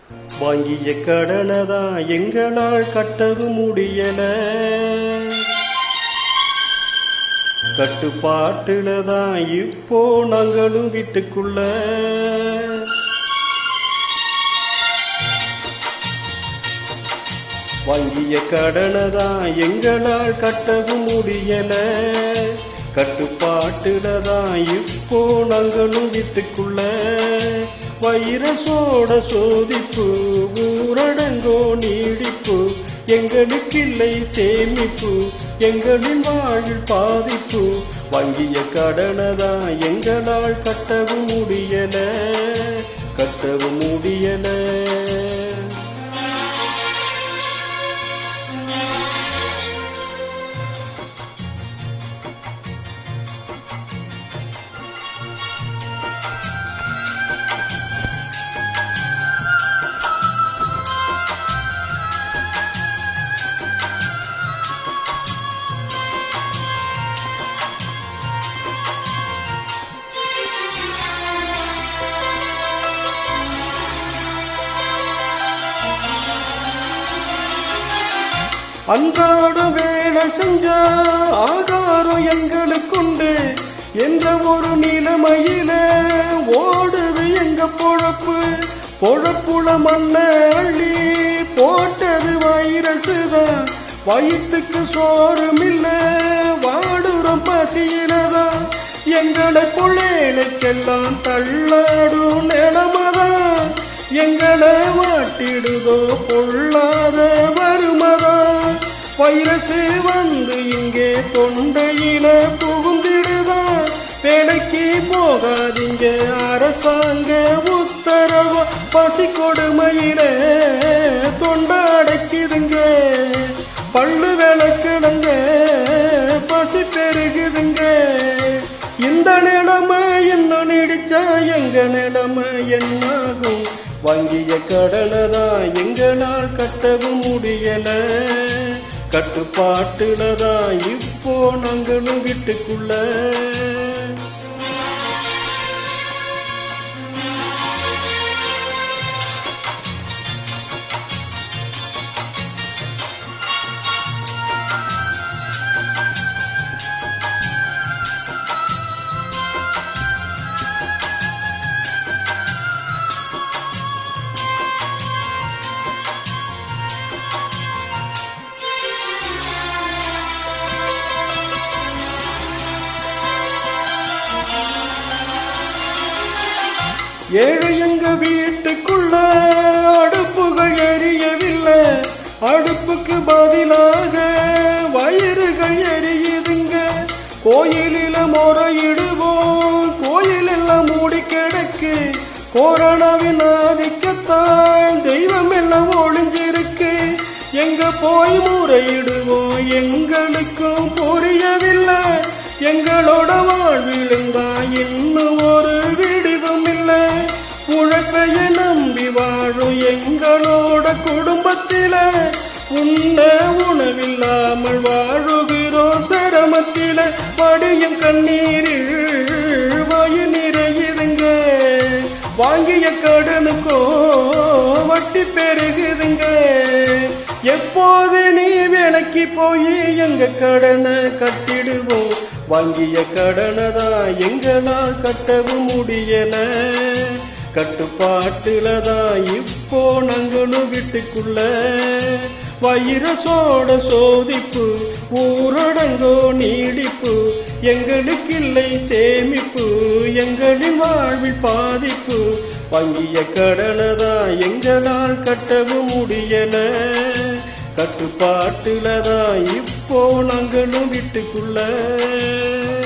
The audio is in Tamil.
வாங்கிய கடனதான் எங்களால் கட்டவும் முடியல, கட்டுப்பாட்டுலதான் இப்போ நாங்களும் வீட்டுக்குள்ள. வாங்கிய கடனதான் எங்களால் கட்டவும் முடியல, கட்டுப்பாட்டுலதான் இப்போ நாங்களும் வீட்டுக்குள்ள. வைரஸோட சோதிப்பு, ஊரடங்கோ நீடிப்பு, எங்களுக்கில்லை சேமிப்பு, எங்களின் வாழ்வில் பாதிப்பு. வாங்கிய கடனதான் எங்களால் கட்டவும் முடியல, கட்டவும் முடியல. அன்றாட வேலை செஞ்ச ஆகாரம் எங்களுக்குண்டு என்ற ஒரு நிலைமையில ஓடுது எங்க பொழப்பு. பொழப்புல மண்ண அள்ளி போட்டது வைரசுதான், வயிற்றுக்கு சோறுமில்ல வாடுறோம் பசியிலதான். எங்களை பிள்ளைகளுக்கெல்லாம் தள்ளாடும் நிலமதான், எங்களை வாட்டிடுதோ பொல்லாத வருமதான். வைரசு வந்து இங்கே தொண்டையில புகுந்திடுதா, வேலைக்கு போகாதீங்க அரசாங்க உத்தரவு. பசி கொடுமையில தொண்டை அடைக்குதுங்க, பல்லு விளக்குடுங்க, பசி பெருகுதுங்க. இந்த நிலைமை இன்னும் நீடிச்சா எங்க நிலைமை என்னாகும்? வாங்கிய கடனதான் எங்களால் கட்டவும் முடியல, கட்டுப்பாட்டுலதான் இப்போ நாங்களும் வீட்டுக்குள்ள. ஏழு எங்க வீட்டுக்குள்ள அடுப்புகள் எரியவில்லை, அடுப்புக்கு பதிலாக வயிறுகள் எரியுதுங்க. கோயிலில முறையிடுவோம், கோயில் எல்லாம் மூடி கிடக்கு. கொரோனாவின் ஆதிக்கத்தான் தெய்வம் எல்லாம் ஒளிஞ்சிருக்கு. எங்க போய் முறையிடுவோம் எங்களுக்கும் புரியவில்லை. எங்களோட வாழ்விலுந்தான் இன்னும் ஒரு விடிவும் இல்லை. உழைப்பைய நம்பி வாழும் எங்களோட குடும்பத்தில உண்ண உணவில்லாமல் வாழுகிறோம் சிரமத்தில. படியும் கண்ணீரில் வயிறு நிறையுதுங்க, வாங்கிய கடனுக்கோ வட்டி பெருகுதுங்க. எப்போது நீ வேலைக்கு போய் எங்க கடனை கட்டிடுவோம்? வாங்கிய கடனதான் எங்களால் கட்டவும் முடியல, கட்டுப்பாட்டுலதான் இப்போ நாங்களும் வீட்டுக்குள்ள. வைரஸோட சோதிப்பு, ஊரடங்கோ நீடிப்பு, எங்களுக்கில்லை சேமிப்பு, எங்களின் வாழ்வில் பாதிப்பு. வாங்கிய கடனதான் எங்களால் கட்டவும் முடியல, கட்டுப்பாட்டுலதான் இப்போ நாங்களும் வீட்டுக்குள்ள.